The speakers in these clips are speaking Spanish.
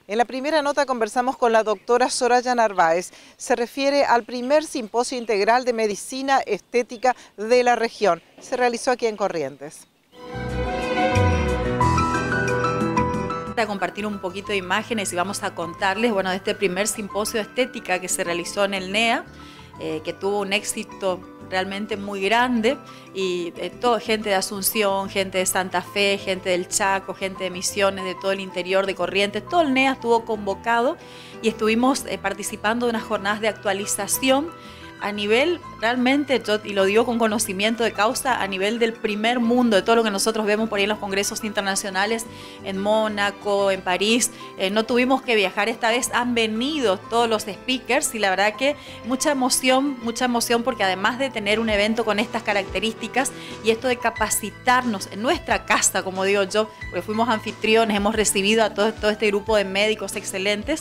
En la primera nota conversamos con la doctora Soraya Narváez. Se refiere al primer simposio integral de medicina estética de la región. Se realizó aquí en Corrientes. A compartir un poquito de imágenes y vamos a contarles, bueno, de este primer simposio de estética que se realizó en el NEA, que tuvo un éxito realmente muy grande y toda gente de Asunción, gente de Santa Fe, gente del Chaco, gente de Misiones, de todo el interior de Corrientes, todo el NEA estuvo convocado y estuvimos participando de unas jornadas de actualización a nivel, realmente, y lo digo con conocimiento de causa, a nivel del primer mundo, de todo lo que nosotros vemos por ahí en los congresos internacionales, en Mónaco, en París. No tuvimos que viajar esta vez, han venido todos los speakers y la verdad que mucha emoción porque además de tener un evento con estas características y esto de capacitarnos en nuestra casa, como digo yo, porque fuimos anfitriones, hemos recibido a todo este grupo de médicos excelentes,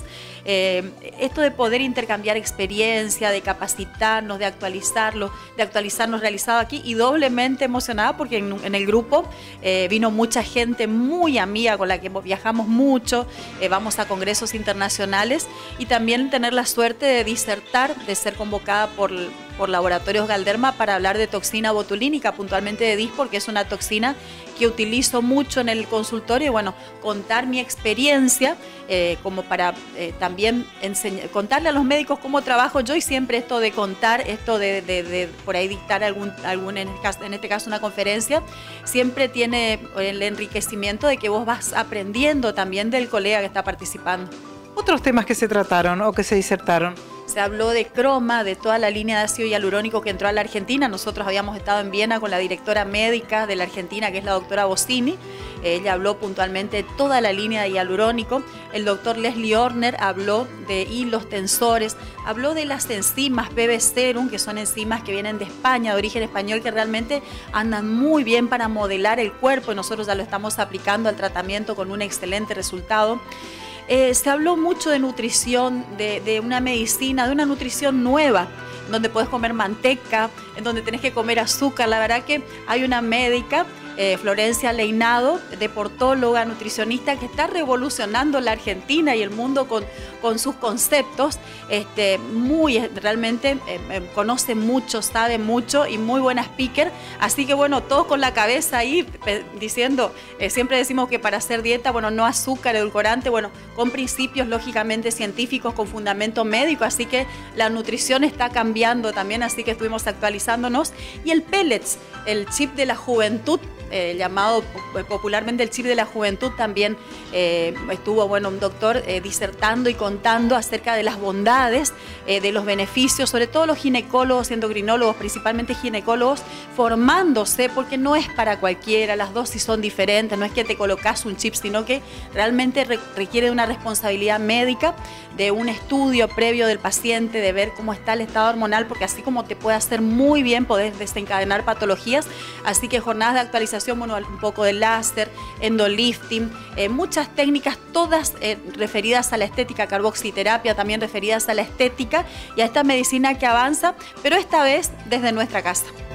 esto de poder intercambiar experiencia, de capacitar, de actualizarnos realizado aquí y doblemente emocionada porque en el grupo vino mucha gente muy amiga con la que viajamos mucho, vamos a congresos internacionales y también tener la suerte de disertar, de ser convocada por Laboratorios Galderma para hablar de toxina botulínica, puntualmente de DIS, porque es una toxina que utilizo mucho en el consultorio y bueno, contar mi experiencia como para también contarle a los médicos cómo trabajo yo y siempre esto de contar, esto de por ahí dictar en este caso una conferencia, siempre tiene el enriquecimiento de que vos vas aprendiendo también del colega que está participando. ¿Otros temas que se trataron o que se disertaron? Se habló de croma, de toda la línea de ácido hialurónico que entró a la Argentina. Nosotros habíamos estado en Viena con la directora médica de la Argentina, que es la doctora Bossini. Ella habló puntualmente de toda la línea de hialurónico. El doctor Leslie Horner habló de hilos tensores, habló de las enzimas BB Serum, que son enzimas que vienen de España, de origen español, que realmente andan muy bien para modelar el cuerpo y nosotros ya lo estamos aplicando al tratamiento con un excelente resultado. Se habló mucho de nutrición, de una medicina, de una nutrición nueva, donde puedes comer manteca, en donde tenés que comer azúcar. La verdad que hay una médica, Florencia Leinado, deportóloga, nutricionista, que está revolucionando la Argentina y el mundo con sus conceptos. Realmente conoce mucho, sabe mucho y muy buena speaker. Así que bueno, todos con la cabeza ahí diciendo, siempre decimos que para hacer dieta, bueno, no azúcar, edulcorante, bueno, con principios lógicamente científicos, con fundamento médico. Así que la nutrición está cambiando también, así que estuvimos actualizándonos. Y el pellets, el chip de la juventud, llamado popularmente el chip de la juventud, también estuvo, bueno, un doctor disertando y contando acerca de las bondades, de los beneficios, sobre todo los ginecólogos y endocrinólogos, principalmente ginecólogos, formándose, porque no es para cualquiera, las dosis son diferentes, no es que te colocas un chip, sino que realmente requiere de una responsabilidad médica, de un estudio previo del paciente, de ver cómo está el estado hormonal, porque así como te puede hacer muy bien, podés desencadenar patologías. Así que jornadas de actualización, bueno, un poco de láser, endolifting, muchas técnicas, todas referidas a la estética, carboxiterapia también referidas a la estética y a esta medicina que avanza, pero esta vez desde nuestra casa.